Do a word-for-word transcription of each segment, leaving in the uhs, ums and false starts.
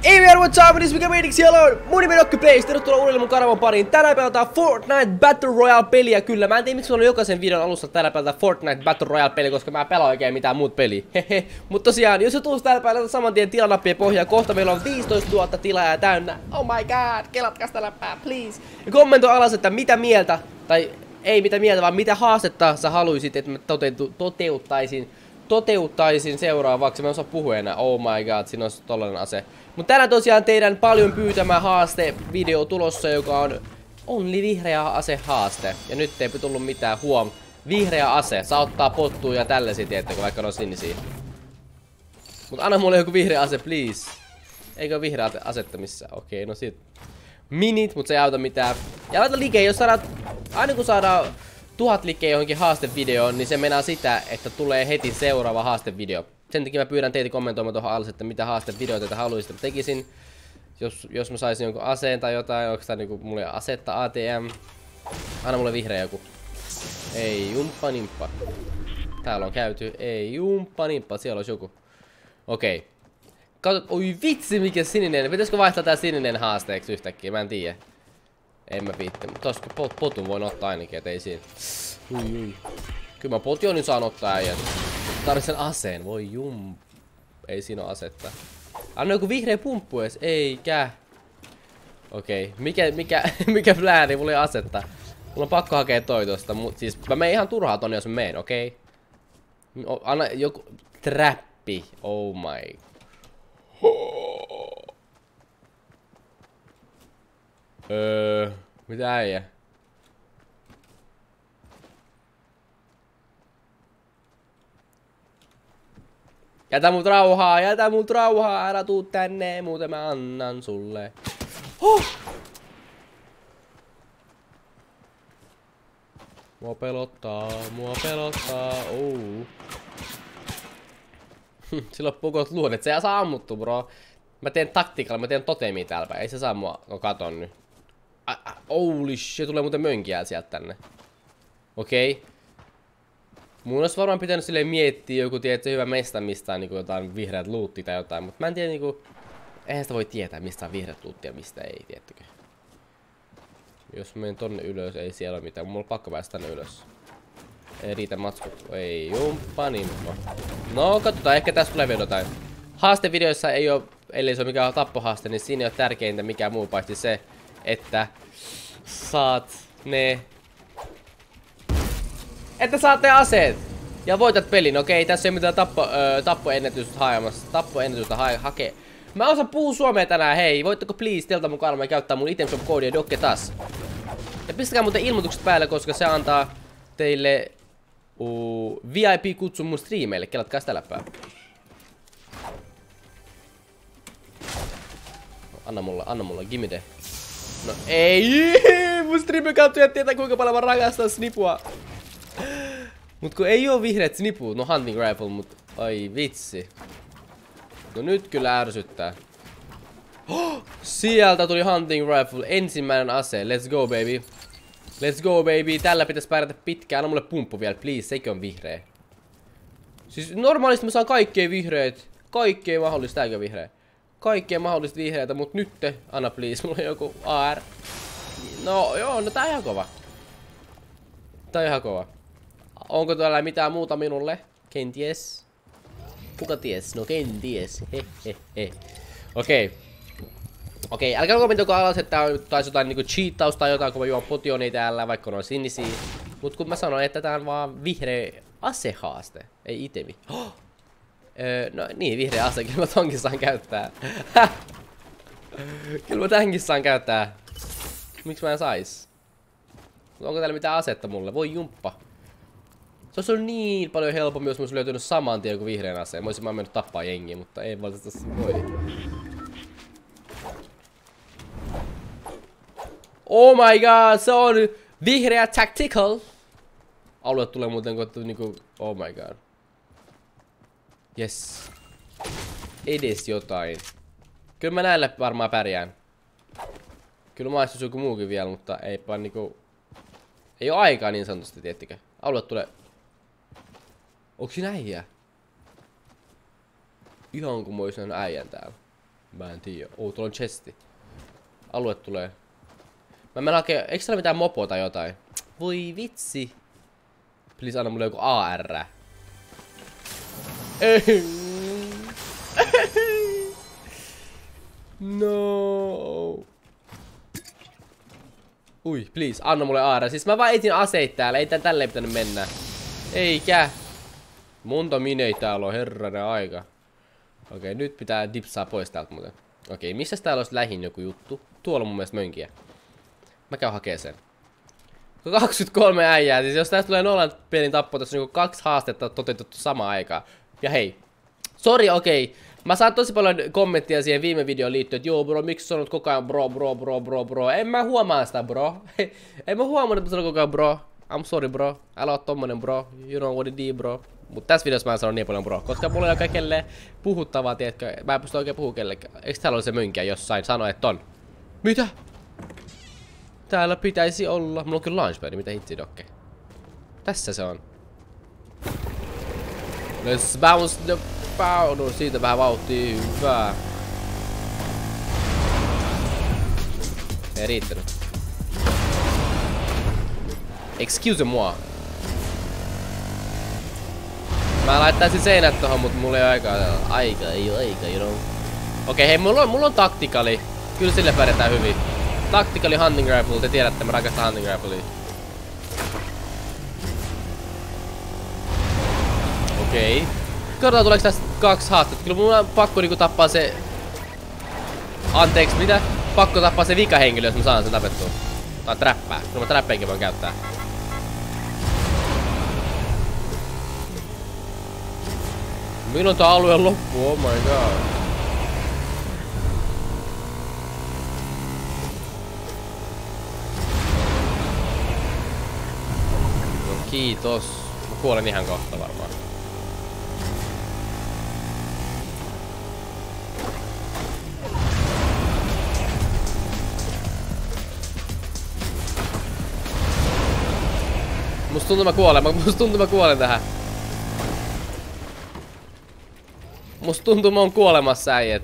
Ei vielä what's up, this mikä meidiksi siellä on mun nimi Nokkyplays, tervetuloa uudelleen mun kanavan pariin. Tänään pelataan Fortnite Battle Royale peliä kyllä. Mä en tiedä miksi on jokaisen videon alussa täällä pelataan Fortnite Battle Royale peliä, koska mä en pelaa oikein mitään muut peliä. Hehe. Mut tosiaan, jos se tuus täällä päällä saman tien tilanappien pohjaa, kohta meillä on viisitoistatuhatta tilaa täynnä. Oh my god, kelatkas tällä pää, please. Ja kommentoi alas, että mitä mieltä, tai ei mitä mieltä, vaan mitä haastetta sä haluisit, että mä toteutu, toteuttaisin. Toteuttaisin seuraavaksi. Mä en osaa puhua enää. Oh my god, siinä on tollanen ase. Mut tänään tosiaan teidän paljon pyytämä haaste video tulossa, joka on Only vihreä ase haaste. Ja nyt ei tullut mitään, huom. Vihreä ase, saa ottaa pottuja ja tällaisia, tiettäkö, vaikka ne on sinisiä. Mut anna mulle joku vihreä ase, please. Eikö ole vihreä asetta missään? Okei, no sit. Minit, mut se ei auta mitään. Ja laita like, jos saadaan, aina kun saadaan tuhat likkeä johonkin haastevideoon, niin se menee sitä, että tulee heti seuraava haastevideo. Sen takia mä pyydän teitä kommentoimaan tuohon alas, että mitä haastevideoita te haluaisitte tekisin. Jos, jos mä saisin jonkun aseen tai jotain, onko tää niinku mulle asetta A T M. Anna mulle vihreä joku. Ei jumppa nimppa. Täällä on käyty. Ei jumppa nimppa, siellä olisi joku. Okei. Katsot, oi vitsi mikä sininen. Pitäisikö vaihtaa tää sininen haasteeksi yhtäkkiä? Mä en tiedä. En mä viitte, mutta toska pot, potun voin ottaa ainakin, et ei siinä. Ui, ui. Kyllä mä potionin saan ottaa äijät. Tarvitsen aseen, voi jum. Ei siinä oo asetta. Anna joku vihreä pumppu ees, eikä. Okei, okay. mikä, mikä, mikä plääni, mulla ei asetta. Mulla on pakko hakea toi tosta, mut siis mä menen ihan turhaa tonne jos mä meen, okei? Okay? Anna joku trappi, oh my. Öö, mitä äijä? Jätä mut rauhaa, jätä mut rauhaa, älä tuu tänne, muuten mä annan sulle. Huh! Mua pelottaa, mua pelottaa, ouu. Sillä on pukot luodet, se ei saa ammuttu bro. Mä teen taktiikalla, mä teen totemia täällä päin, ei se saa mua, no katon nyt. Holy shit, tulee muuten mönkiä sieltä tänne. Okei. Okay. Mun olisi varmaan pitänyt silleen miettiä joku, tiedätkö, hyvä mesta, mistä on niinku jotain vihreät luuttia tai jotain, mutta mä en tiedä niinku. Eihän sitä voi tietää, mistä on vihreät luuttia ja mistä ei, tiettäkö. Jos mä menen tonne ylös, ei siellä ole mitään, mulla on pakko päästä tänne ylös. Ei riitä matskut, ei jumppa nimppa. No katsotaan, ehkä tässä tulee vielä jotain. Haastevideoissa ei oo, ellei se ole mikään tappohaaste, niin siinä ei ole tärkeintä mikään muu paitsi se, että saat ne... Että saat ne aseet! Ja voitat pelin, okei, tässä ei ole mitään tappo, öö, tappoennätystä haemassa. Tappoennätystä hae, hakee. Mä osaan puhua suomea tänään, hei, voitteko please telta mun kanava ja käyttää mun itemshop-koodia Dokke taas. Ja pistäkää muuten ilmoitukset päälle, koska se antaa teille uh, V I P-kutsun mun striimeille, kelatkaa sitä läppää. Anna mulla, anna mulla, gimme the. No ei, mun striimin kautta tietää kuinka paljon mä rakastan snipua. Mut kun ei oo vihreät sniput, no hunting rifle, mut ai vitsi. No nyt kyllä ärsyttää. Oh, sieltä tuli hunting rifle, ensimmäinen ase, let's go baby. Let's go baby, tällä pitäis pärjätä pitkään, anna mulle pumppu vielä, please, sekin on vihreä. Siis normaalisti mä saan kaikkea vihreät, kaikkea mahdollista, tääkö vihreä. Kaikkea mahdollista vihreitä, mut nytte, anna please, mulla on joku A R. No joo, no tää on ihan kova. Tää on ihan kova. Onko täällä mitään muuta minulle? Kenties. Kuka ties? No kenties. Hehehe. Okei. Okei, älkää kommentoiko alas, että tää on taisi jotain niinku cheatausta tai jotain, kun mä juon potionia täällä, vaikka ne on sinisiä. Mut kun mä sanon, että tää on vaan vihreä asehaaste, ei itemi. Oh! Öö, no niin, vihreä ase, kyllä mä tonkin saan käyttää. Kyllä mä tämänkin saan käyttää. Miksi mä en sais? Onko täällä mitään asetta mulle? Voi jumppa. Se olisi ollut niin paljon helpommin, jos mä olisin löytynyt saman tien kuin vihreän aseen. Mä olisin vaan mennyt tappaa jengiä, mutta ei valitettavasti voi. Oh my god, se on vihreä tactical. Alue tulee muuten kuin niinku, oh my god. Yes. Edes jotain. Kyllä mä näillä varmaan pärjään. Kyllä maistus joku muukin vielä, mutta eipä niinku... Ei oo aikaa niin sanotusti, tiettikö. Alue tulee... Onks siinä äijä? Ihan kun mä ois nähnyt äijän täällä. Mä en tiedä. Oo, tuolla on chesti. Alue tulee. Mä menen hakee... Eikö täällä mitään mopoa tai jotain? Voi vitsi. Please anna mulle joku A R. Ei. No. Ui, please, anna mulle A R. Siis mä vaan etin aseita täällä, ei tän tälleen pitänyt mennä. Eikä. Monta minei täällä on, herranen aika. Okei, nyt pitää dipsaa pois täältä muuten. Okei, missä täällä olisi lähin joku juttu? Tuolla on mun mielestä mönkiä. Mä käyn hakee sen. kaksikymmentäkolme äijää, siis jos tästä tulee nollan pelin tappo, tässä on niinku kaksi haastetta toteutettu samaan aikaan. Ja hei. Sori, okei. Mä saan tosi paljon kommenttia siihen viime videoon liittyen, että joo bro, miksi sanot koko ajan bro, bro, bro, bro, bro. En mä huomaa sitä bro. En mä huomaa, että mä sanon koko ajan bro. I'm sorry bro. Älä oo tommonen bro. You know what it is bro. Mut tässä videossa mä en sano niin paljon bro, koska mulla ei ole kaikille puhuttavaa, tiedätkö. Mä en pysty oikein puhua kellekään. Eiks täällä ole se mönkiä jossain? Sano, että on. Mitä? Täällä pitäisi olla. Mulla on kyllä launchpad, mitä hitsidokke. Tässä se on. Let's bounce the power. No siitä vähän vauhtia. Hyvä. Ei riittänyt. Excuse moi. Mä laittaisin seinät tohon, mut mulla ei oo aikaa. Aika, ei oo aika, you know. Okei, hei, mulla on, mulla on taktikali. Kyllä sille pärjätään hyvin. Taktikali hunting rifle, te tiedätte, mä rakastan hunting riflea. Okei. Katsotaan tuleeko tästä kaksi haastetta. Kyllä mulla on pakko niinku tappaa se... Anteeksi, mitä? Pakko tappaa se vikahenkilö, jos mä saan sen tapettua. Tai träppää. Kyllä mä träppeenkin voin käyttää. Milloin tää alue on loppu? Oh my god. No kiitos. Mä kuolen ihan kohta varmaan. Musta tuntuu mä kuolen, musta tuntuu mä kuolen tähän. Musta tuntuu mä oon kuolemassa äijät.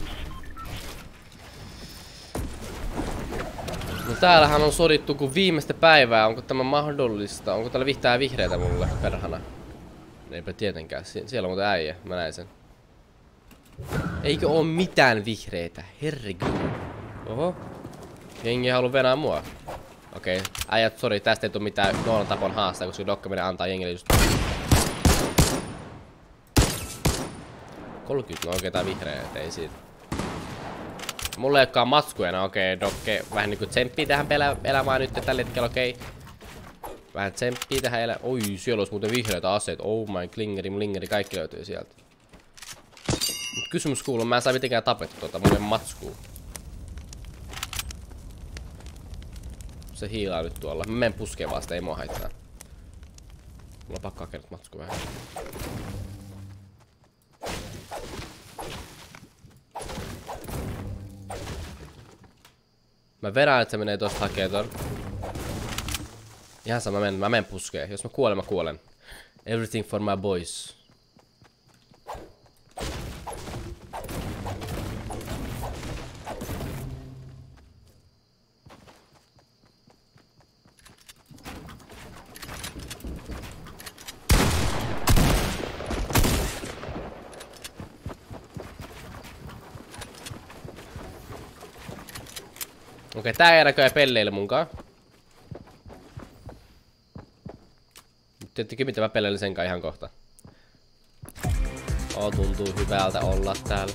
No täällähän on sodittu kuin viimeistä päivää, onko tämä mahdollista? Onko täällä vihtää vihreitä mulle, perhana? Eipä tietenkään, Sie siellä on muuten äijä, mä näin sen. Eikö oo mitään vihreitä, herregud. Oho. Jengi haluu venää mua. Okei, okay. Äijät, sori, tästä ei tuu mitään nollan tapon haastaa, koska dokka menee antaa jengille just... kolmekymmentä, no okei, okay, tää vihreä, et ei siitä. Mulla ei olekaan matskuja, no okei, okay, dokke vähän niinku tsemppii tähän elämään nyt tällä hetkellä, okei. Okay. Vähän tsemppii tähän elämään. Oi, siellä olisi muuten vihreitä aseita. Oh my, klingeri, mlingeri, kaikki löytyy sieltä. Mut kysymys kuuluu, mä en saa mitenkään tapettu tuota, mulla ei matskuu. Se hiilaa nyt tuolla. Mä menen puskeen vasta, ei mua haittaa. Mulla on pakko hakea nyt matsku vähän. Mä verään, että se menee tosta hakee ton. Ihan sama, mä menen, mä menen puskeen. Jos mä kuolen, mä kuolen. Everything for my boys. Okei, tää ei näköjään pelleille munkaan. Tiedättekö mitä mä pelleilin senkaan ihan kohta. Oo, tuntuu hyvältä olla täällä.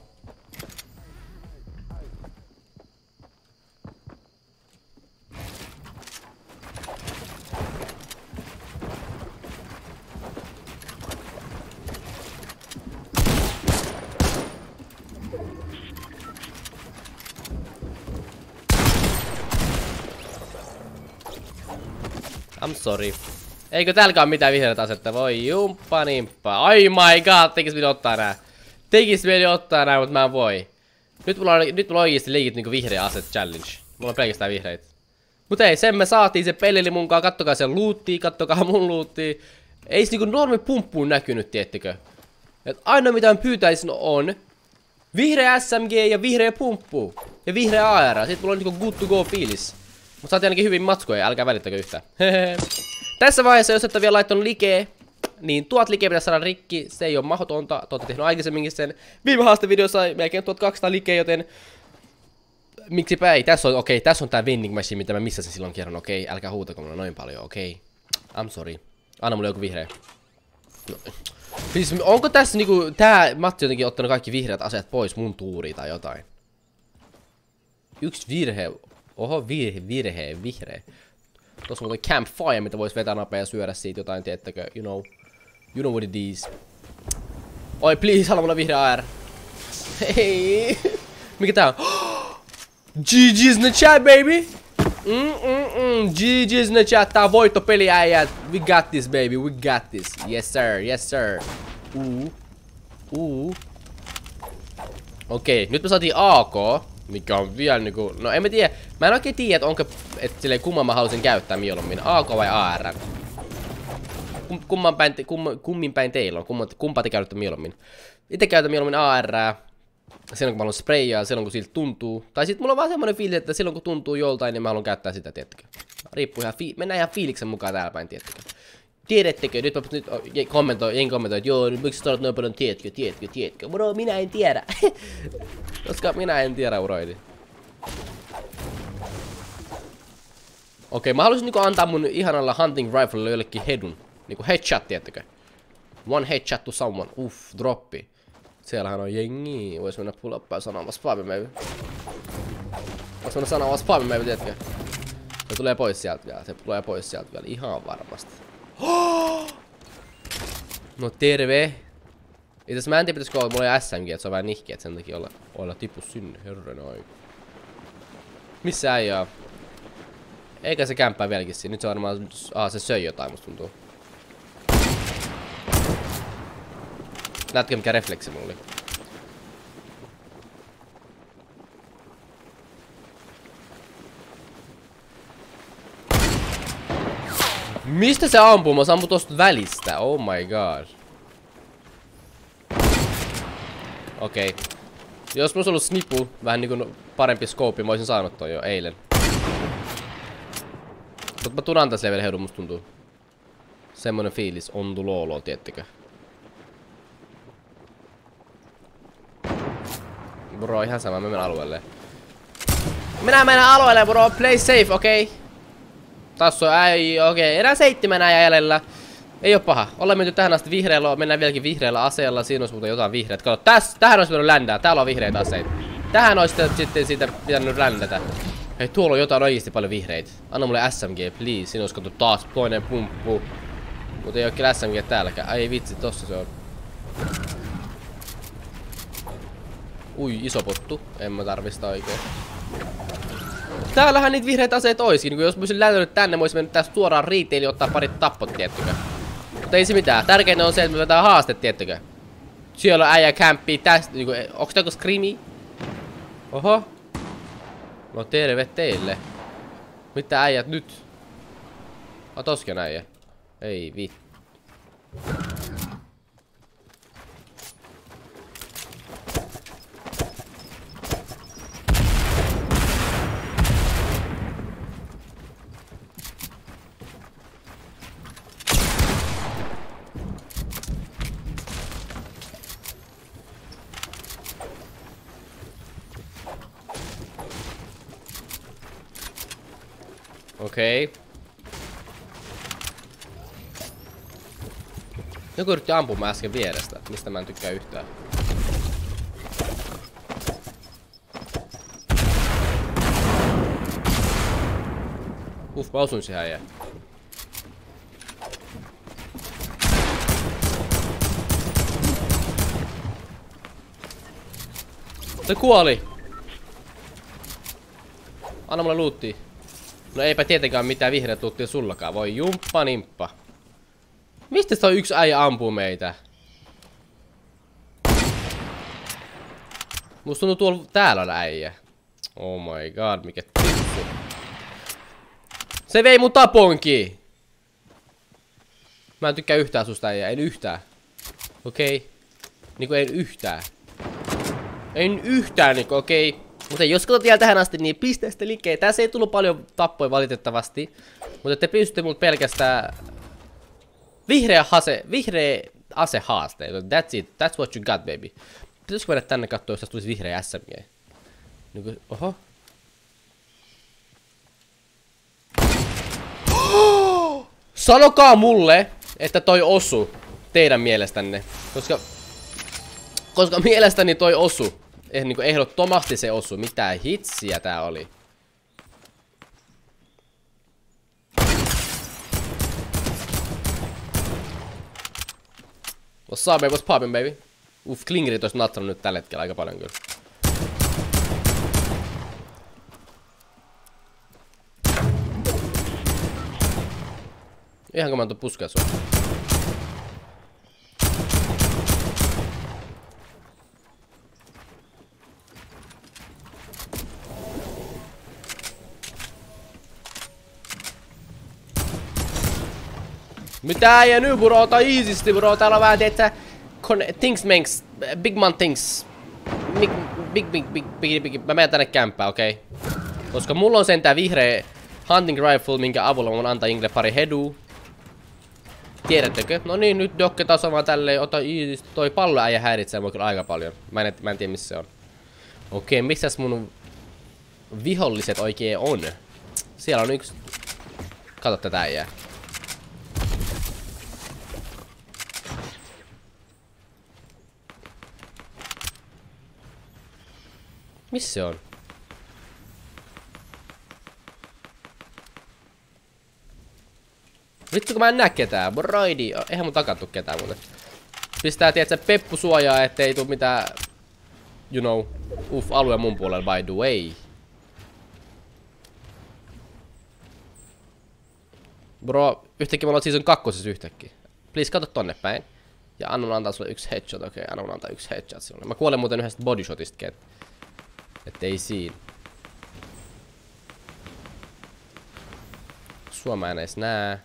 I'm sorry. Eikö täälläkään ole mitään vihreätä asetta? Voi jumppa nimppa. Ai my god, tekis mieli ottaa nää. Tekis mieli ottaa nää, mut mä en voi. Nyt mulla on, nyt mulla on oikeesti liikit niinku vihreä aset challenge. Mulla on pelkästään vihreitä. Mut ei, sen me saatiin, se pelili munkaan. Kattokaa sen lootia, kattokaa mun lootia. Ei se niinku normi pumppuun näkynyt, tiettikö? Et ainoa mitä mä pyytäisin on Vihreä S M G ja vihreä pumppu. Ja vihreä A R. Sitten mulla on niinku good to go fiilis. Mut saatiin ainakin hyvin matskoja, älkää välittäkö yhtään. Tässä vaiheessa, jos et ole vielä laittanut likeä, niin tuot likeä pitäisi saada rikki. Se ei ole mahdotonta. Te olette tehnyt aikaisemminkin sen. Viime haastevideossa sai melkein tuhatkaksisataa likeä, joten miksipä ei. Tässä on, okei, okay, tässä on tää vending machine, mitä mä missasin silloin kerran. Okei, okay, älkää huutako mulle noin paljon, okei. Okay. I'm sorry. Anna mulle joku vihreä. No. Siis onko tässä niinku, tää Matti jotenkin ottanut kaikki vihreät aseet pois mun tuuriin tai jotain? Yksi virhe. Oho, virhe, virhe, vihreä. Tossa on muuten campfire, mitä vois vetää napea ja syödä siitä jotain, tiettäkö, you know. You know what it is. Oi, please, haluan mulla vihreä A R. Hei. Mikä tää on? G G's in the chat, baby! Mm, mm, mm. G G's in the chat, tää on voittopeli, äijät. We got this, baby, we got this. Yes, sir, yes, sir. Uu. Uu. Okei, nyt me saatiin A K. Mikä on vielä niinku... No en mä tiedä. Mä en oikein tiedä, että onko... Että silleen kumman mä haluaisin käyttää mieluummin. A K vai A R? Kum, kumman päin... Te, kum, kummin päin teillä on? Kumman, kumpaa te käytätte mieluummin? Itse käytän mieluummin A R. Silloin kun mä haluan sprayaa, silloin kun siltä tuntuu. Tai sit mulla on vaan semmonen fiilis, että silloin kun tuntuu joltain, niin mä haluan käyttää sitä, tiettäkö. Riippuu ihan fi... Mennään ihan fiiliksen mukaan täällä päin, tiettäkö. Tiedättekö? Nyt mä nyt kommentoi, jengi kommentoi, että joo, miksi sä olet noin paljon tiedätkö, tiedätkö, tiedätkö. Bro, minä en tiedä. Koska minä en tiedä, uroidi. Okei, mä haluaisin niinku antaa mun ihanalla hunting riflelle jollekin headun. Niinku headshot, tiedättekö. One headshot to someone. Uff, droppi. Siellähän on jengi. Vois mennä pull up ja sanoa spammi maybe. Vois mennä sanoa spammi maybe, tiedätkö. Se tulee pois sieltä vielä. Se tulee pois sieltä vielä. Ihan varmasti. No terve. Itse mä en tiedä pitäisikö olla, mulla ei S M G, et se on vähän nihkeä, et sen takia olla, olla tipu sinne, herran aika. Missä äijää? Eikä se kämppää vieläkin siinä, nyt se varmaan, aa se söi jotain musta tuntuu. Näetkö mikä refleksi mulla oli? Mistä se ampuu? Mä sammun tosta välistä. Oh my god. Okei. Okay. Jos mulla olisi ollut snipu, vähän niinku parempi scope, mä olisin saanut toi jo eilen. Mut mä tuun antaa vielä heidun, musta tuntuu. Semmonen fiilis on tulolo, tiettekö. Bro, ihan sama, mä menen alueelle. Minä menen alueelle, bro, play safe, okei. Okay. Tässä on äi, okei, okay. Erää seitsemän äijä jäljellä. Ei oo paha. Ollaan menty tähän asti vihreällä, mennään vieläkin vihreällä aseella. Siinä olisi muuten jotain vihreät. Kato, täs, tähän olisi pitänyt ländää. Täällä on vihreitä aseita. Tähän olisi sitten siitä pitänyt ländätä. Hei, tuolla on jotain oikeesti paljon vihreitä. Anna mulle S M G, please. Siinä olisi kato taas toinen pumppu. Mutta ei oo kyllä S M G täälläkään. Ai vitsi, tossa se on. Ui, iso pottu. En mä tarvista oikein. Täällähän niitä vihreitä aseita oisikin. Niin jos mä olisin lähtenyt tänne, mä olisin mennyt tästä suoraan retailiin ja ottaa parit tappot, tiettykö. Mutta ei se mitään. Tärkeintä on se, että me vetää haaste, tiettykö. Siellä on äijä kämppii tästä. Niinku, onks tää joku skrimi? Oho. No terve teille. Mitä äijät nyt? Oh, toskin äijä. Ei vittu. Okei. Okay. Joku yritti ampua mä äsken vierestä, mistä mä en tykkää yhtään. Uff, mä osuin siihen äijään. Se kuoli! Anna mulle luuttia. No eipä tietenkään mitään vihreät luuttia sullakaan. Voi jumppa nimppa. Mistä toi yksi äijä ampuu meitä? Musta tuntuu tuolla täällä on äijä. Oh my god, mikä tippu. Se vei mun taponkin! Mä en tykkää yhtään susta äijä, en yhtään. Okei. Okay. Niinku en yhtään. En yhtään niinku, okei. Okay. Mutta jos katsot vielä tähän asti, niin pisteestä liikkeen. Tässä ei tullut paljon tappoja valitettavasti. Mutta te pystytte mut pelkästään vihreä ase, vihreä ase haaste. That's it, that's what you got, baby. Pitäisikö mennä tänne katsoa, jos tässä tulisi vihreä S M G? Niinku, oho. Sanokaa mulle, että toi osu teidän mielestänne. Koska, koska mielestäni toi osu. Eh, niin ehdottomasti se osu. Mitä hitsiä tää oli. What's up, baby? What's poppin', baby? Uff, klingerit ois nattanut nyt tällä hetkellä aika paljon kyllä. Ihan kun mä oon puskaa sua. Mitä ja nyt bro, ota easysti bro, täällä on vähän teetä things makes, big man things. Big, big, big, big, big, big, mä menen tänne kämppään, okei? Okay? Koska mulla on sentään vihreä hunting rifle, minkä avulla mä voin antaa Ingle pari heduu. Tiedättekö? No niin, nyt dokke taas on vaan tälleen, ota easysti, toi palloäijä häiritsee mua kyllä aika paljon. Mä en, mä en tiedä missä se on. Okei, okay, missäs mun viholliset oikein on? Siellä on yksi. Kato tätä äijää. Missä se on? Vittu kun mä en näe ketään, broidi. Eihän mun takattu ketään muuten. Pistää tietsä peppu suojaa, ettei tuu mitään. You know. Uff, alue mun puolella by the way. Bro, yhtäkkiä me ollaan season kakkosessa yhtäkkiä. Please kato tonne päin. Ja annan antaa sulle yksi headshot, okei. Okay, annan antaa yksi headshot sinulle. Mä kuolen muuten yhdestä bodyshotista. Ettei siinä. Sua mä en edes nää.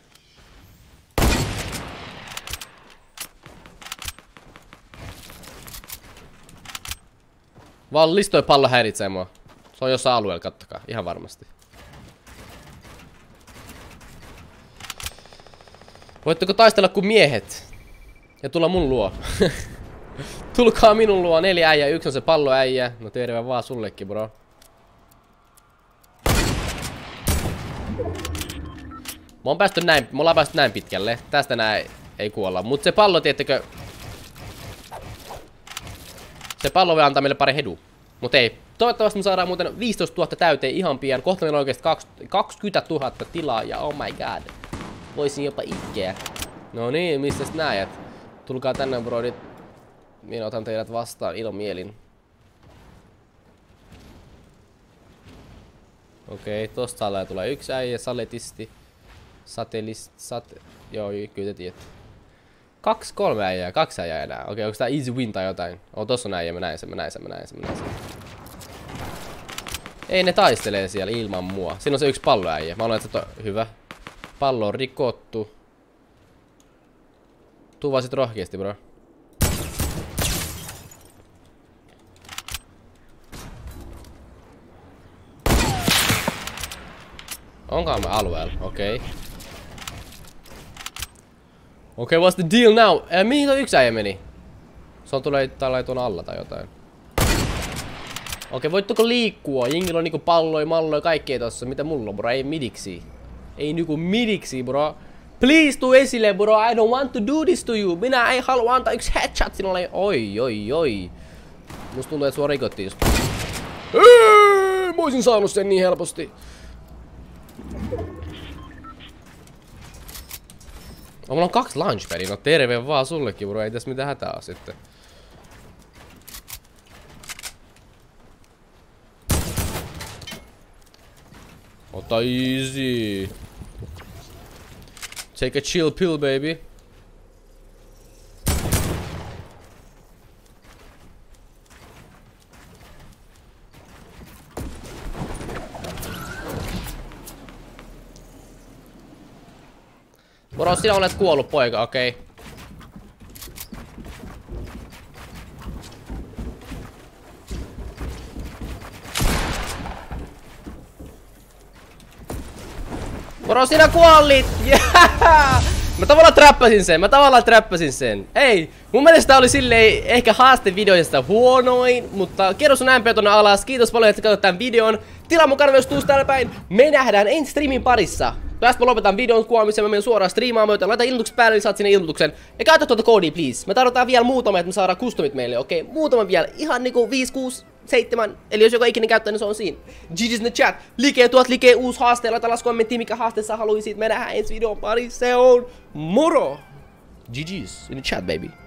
Vallis toi pallo häiritsee mua. Se on jossain alueella, kattokaa. Ihan varmasti. Voitteko taistella kuin miehet? Ja tulla mun luo. Tulkaa minun luo, neljä äijää, yksi on se palloäijä. No terve vaan sullekin, bro. Mä oon päästy näin, me ollaan päästy näin pitkälle. Tästä näin ei kuolla. Mut se pallo, tiettekö... Se pallo voi antaa meille pari hedua. Mut ei. Toivottavasti me saadaan muuten viisitoista tuhatta täyteen ihan pian. Kohta meillä on oikeesti kaksikymmentätuhatta tilaa ja oh my god. Voisin jopa itkeä. No niin, mistäs näet? Tulkaa tänne, brodit. Minä otan teidät vastaan ilomielin. Okei, okay, tosta alaa tulee yksi äijä, saletisti. Satelist, sate... Joo, kyllä te tiedät. Kaksi, kolme äijää, kaksi äijää enää. Okei, okay, onko tää easy win tai jotain? Oh, tossa on äijä, mä näin sen, mä näin sen, mä näin sen, mä näin sen. Ei, ne taistelee siellä ilman mua. Siinä on se yksi palloäijä. Mä olen, että to... hyvä. Pallo on rikottu. Tuu vaan sit rohkeasti, bro. Onkaan me alueella? Okei. Okay. Okei, okay, what's the deal now? Eh, mihin toi yksi äijä meni? Se on tulee tällä tuon alla tai jotain. Okei, okay, voitteko liikkua? Jingillä on niinku palloja, malloja, kaikkea tossa. Mitä mulla on, bro? Ei midiksi. Ei niinku midiksi, bro. Please tuu esille, bro. I don't want to do this to you. Minä ei halua antaa yksi headshot sinulle. Oi, oi, oi. Musta tuntuu, että sua rikottiin just. Eee, mä oisin saanut sen niin helposti. Oh, mulla on kaksi launchpadia. No terve vaan sullekin, bro. Ei tässä mitään hätää oo sitten. Ota easy. Take a chill pill, baby. Bro, sinä olet kuollut, poika, okei. Okay. Moro, sinä kuollit! Yeah! Mä tavallaan trappasin sen, mä tavallaan trappasin sen. Ei, mun mielestä oli silleen ehkä haastevideoista huonoin, mutta kerro sun M P tonne alas. Kiitos paljon, että katsot tän videon. Tilaa mun kanava, jos tuus täällä päin. Me nähdään ensi streamin parissa. Tästä mä lopetan videon kuvaamisen, mä menen suoraan striimaamaan, joten laita ilmoitukset päälle, niin saat sinne ilmoituksen. Ja käytä tuota koodia, please. Me tarvitaan vielä muutama, että me saadaan customit meille, okei? Okay? Muutama vielä, ihan niinku viisi, kuusi, seitsemän. Eli jos joka ikinen käyttää, niin se on siinä. G G's in the chat. Likee tuot, likee uusi haaste. Laita alas kommenttiin, mikä haaste sä haluisit. Me nähdään ensi videon parissa. Se on moro! G G's in the chat, baby.